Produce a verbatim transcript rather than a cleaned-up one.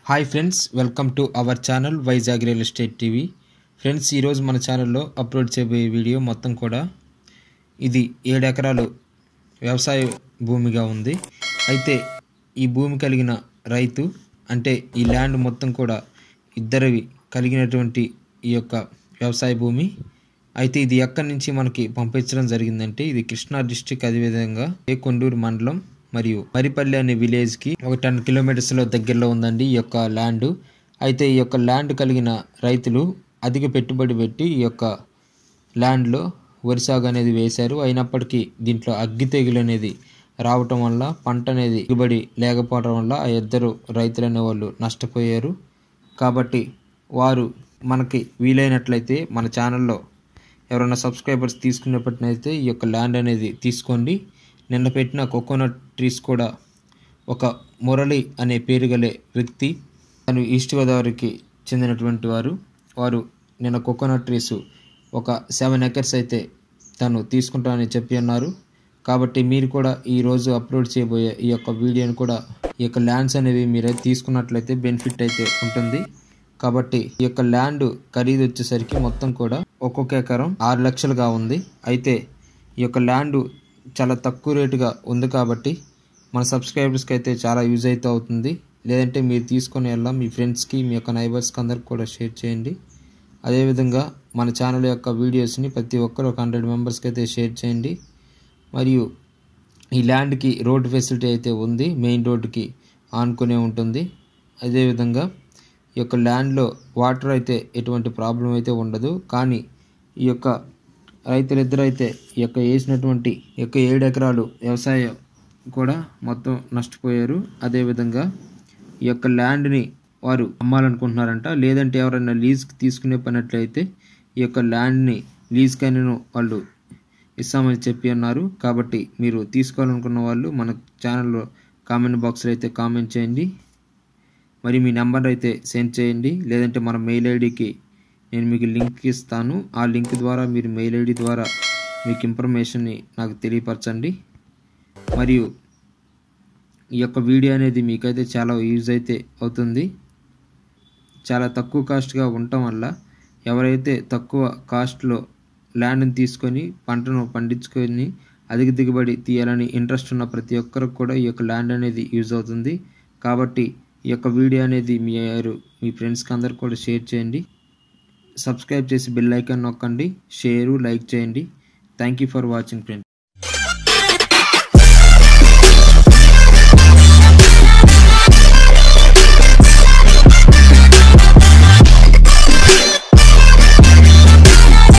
Hi friends, welcome to our channel Vizag real estate TV. Friends, ఈరోజు మన ఛానల్లో upload చేయబోయే వీడియో మొత్తం కూడా ఇది ఏడు ఎకరాలు వ్యవసాయ భూమిగా ఉంది. అయితే ఈ భూమి కలిగిన రైతు అంటే ఈ ల్యాండ్ మొత్తం కూడా ఇద్దరివి కలిగినటువంటి ఈ యొక్క వ్యవసాయ భూమి. అయితే ఇది ఎక్కడి నుంచి మనకి పంపించడం జరిగిందంటే ఇది కృష్ణా డిస్టిక్, అదేవిధంగా ఏ కొండూరు మండలం మరియు మరిపల్లి అనే విలేజ్కి ఒక టెన్ కిలోమీటర్స్లో దగ్గరలో ఉందండి ఈ యొక్క ల్యాండ్. అయితే ఈ యొక్క ల్యాండ్ కలిగిన రైతులు అధిక పెట్టుబడి పెట్టి ఈ యొక్క ల్యాండ్లో వరి సాగు అనేది వేశారు. అయినప్పటికీ దీంట్లో అగ్గి తెగులు అనేది రావటం వల్ల పంట అనేది దిగుబడి లేకపోవడం వల్ల ఆ ఇద్దరు రైతులు అనేవాళ్ళు నష్టపోయారు. కాబట్టి వారు మనకి వీలైనట్లయితే మన ఛానల్లో ఎవరైనా సబ్స్క్రైబర్స్ తీసుకున్నప్పటినైతే ఈ యొక్క ల్యాండ్ అనేది తీసుకోండి. నిన్న పెట్టిన కోకోనట్ ట్రీస్ కూడా ఒక మురళి అనే పేరు గల వ్యక్తి, తను ఈస్ట్ గోదావరికి చెందినటువంటి వారు వారు నిన్న కోకోనట్ ట్రీస్ ఒక సెవెన్ ఎకర్స్ అయితే తను తీసుకుంటానని చెప్పి ఉన్నారు. కాబట్టి మీరు కూడా ఈరోజు అప్లోడ్ చేయబోయే ఈ యొక్క వీడియోని కూడా ఈ యొక్క ల్యాండ్స్ అనేవి మీరైతే తీసుకున్నట్లయితే బెనిఫిట్ అయితే ఉంటుంది. కాబట్టి ఈ యొక్క ల్యాండ్ ఖరీదు వచ్చేసరికి మొత్తం కూడా ఒక్కొక్క ఎకరం ఆరు లక్షలుగా ఉంది. అయితే ఈ యొక్క ల్యాండ్ చాలా తక్కువ రేటుగా ఉంది కాబట్టి మన సబ్స్క్రైబర్స్కి అయితే చాలా యూజ్ అయితే అవుతుంది. లేదంటే మీరు తీసుకొని వెళ్ళాం మీ ఫ్రెండ్స్కి, మీ యొక్క నైబర్స్కి అందరికి కూడా షేర్ చేయండి. అదేవిధంగా మన ఛానల్ యొక్క వీడియోస్ని ప్రతి ఒక్కరు ఒక హండ్రెడ్ మెంబర్స్కి అయితే షేర్ చేయండి. మరియు ఈ ల్యాండ్కి రోడ్ ఫెసిలిటీ అయితే ఉంది, మెయిన్ రోడ్డుకి ఆనుకునే ఉంటుంది. అదేవిధంగా ఈ యొక్క ల్యాండ్లో వాటర్ అయితే ఎటువంటి ప్రాబ్లం అయితే ఉండదు. కానీ ఈ యొక్క రైతులిద్దరు అయితే ఈ యొక్క వేసినటువంటి ఈ యొక్క ఏడు ఎకరాలు వ్యవసాయం కూడా మొత్తం నష్టపోయారు. అదేవిధంగా ఈ యొక్క ల్యాండ్ని వారు అమ్మాలనుకుంటున్నారంట. లేదంటే ఎవరైనా లీజ్కి తీసుకునే పనట్లయితే ఈ యొక్క ల్యాండ్ని లీజ్కైనా వాళ్ళు ఇస్తామని చెప్పి అన్నారు. కాబట్టి మీరు తీసుకోవాలనుకున్న వాళ్ళు మన ఛానల్లో కామెంట్ బాక్స్లో అయితే కామెంట్ చేయండి. మరి మీ నెంబర్ అయితే సెండ్ చేయండి. లేదంటే మన మెయిల్ ఐడికి నేను మీకు లింక్ ఇస్తాను. ఆ లింక్ ద్వారా మీరు మెయిల్ ఐడి ద్వారా మీకు ఇన్ఫర్మేషన్ని నాకు తెలియపరచండి. మరియు ఈ యొక్క వీడియో అనేది మీకైతే చాలా యూజ్ అయితే అవుతుంది. చాలా తక్కువ కాస్ట్గా ఉండటం వల్ల ఎవరైతే తక్కువ కాస్ట్లో ల్యాండ్ని తీసుకొని పంటను పండించుకొని అధిక దిగుబడి తీయాలని ఇంట్రెస్ట్ ఉన్న ప్రతి ఒక్కరికి కూడా ఈ యొక్క ల్యాండ్ అనేది యూజ్ అవుతుంది. కాబట్టి ఈ యొక్క వీడియో అనేది మీరు మీ ఫ్రెండ్స్కి అందరికి కూడా షేర్ చేయండి. సబ్స్క్రైబ్ చేసి బెల్ ఐకాన్ నొక్కండి, షేరు లైక్ చేయండి. Thank you for watching friends.